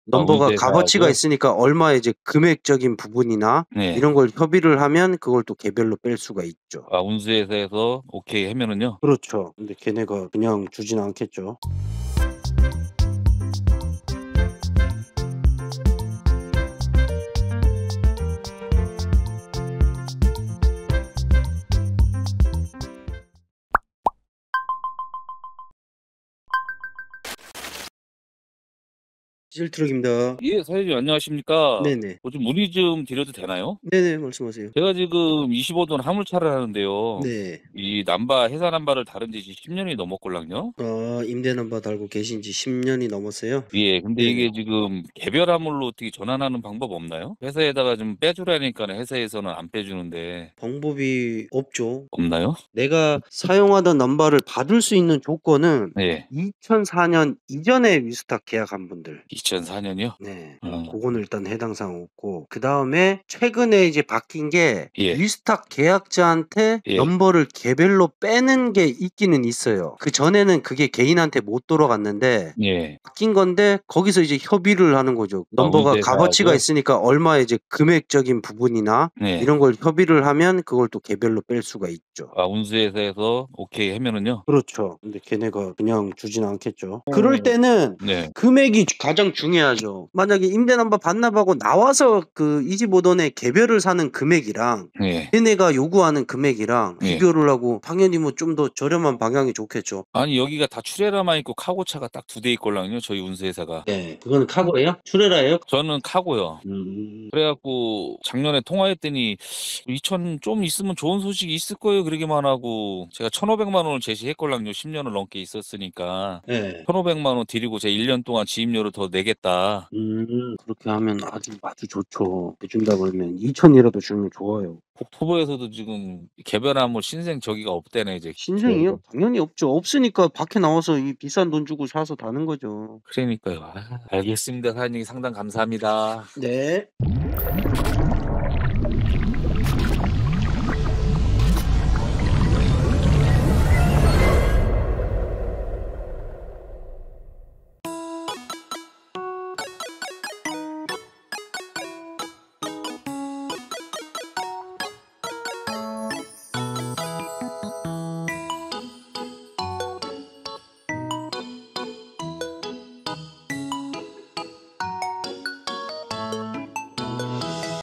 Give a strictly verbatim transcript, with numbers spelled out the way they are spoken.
아 넘버가 값어치가 운수회사하고요? 있으니까 얼마의 이제 금액적인 부분이나 네. 이런 걸 협의를 하면 그걸 또 개별로 뺄 수가 있죠. 아 운수회사에서 오케이 하면은요? 그렇죠. 근데 걔네가 그냥 주진 않겠죠. 디젤트럭입니다. 예 사장님 안녕하십니까. 네네. 뭐 좀 문의 좀 드려도 되나요? 네네. 말씀하세요. 제가 지금 이십오 돈 화물차를 하는데요. 네. 이 남바 회사 남바를 다른 지 십 년이 넘었걸랑요. 아 임대 넘버 달고 계신 지 십 년이 넘었어요? 예. 근데 네네. 이게 지금 개별 화물로 어떻게 전환하는 방법 없나요? 회사에다가 좀 빼주라니까는 회사에서는 안 빼주는데. 방법이 없죠. 없나요? 내가 사용하던 넘버를 받을 수 있는 조건은 네. 이천사 년 이전에 위스탁 계약한 분들. 이천사 년이요? 네. 어. 고거는 일단 해당 사항 없고 그다음에 최근에 이제 바뀐 게 예. 위스탁 계약자한테 예. 넘버를 개별로 빼는 게 있기는 있어요. 그전에는 그게 개인한테 못 돌아갔는데 예. 바뀐 건데 거기서 이제 협의를 하는 거죠. 아 넘버가 값어치가 운수회사하고요? 있으니까 얼마의 이제 금액적인 부분이나 네. 이런 걸 협의를 하면 그걸 또 개별로 뺄 수가 있죠. 아 운수회사에서 오케이 하면은요? 그렇죠. 근데 걔네가 그냥 주진 않겠죠. 그럴 어. 때는 네. 금액이 가장 중요하죠. 만약에 임대 넘버 반납하고 나와서 그 이십오 돈에 개별을 사는 금액이랑 예. 걔네가 요구하는 금액이랑 예. 비교를 하고 당연히 뭐 좀 더 저렴한 방향이 좋겠죠. 아니 여기가 다 트레일러만 있고 카고차가 딱 두 대 있걸랑요 저희 운수회사가. 네. 그거는 카고예요? 트레일러예요? 저는 카고요. 음. 그래 갖고 작년에 통화했더니 이천 좀 있으면 좋은 소식이 있을 거예요 그러기만 하고 제가 천오백만 원을 제시했걸랑요 십 년을 넘게 있었으니까. 네. 천오백만 원 드리고 제가 일 년 동안 지입료를 더 내겠다. 음. 그렇게 하면 아주 아주 좋죠. 해준다 그러면 이천이라도 주면 좋아요. 국토부에서도 지금 개별 화물 신생 저기가 없대네 이제. 신생이요? 당연히 없죠. 없으니까 밖에 나와서 이 비싼 돈 주고 사서 다는 거죠. 그러니까요. 아 알겠습니다. 사장님 상담 감사합니다. 네.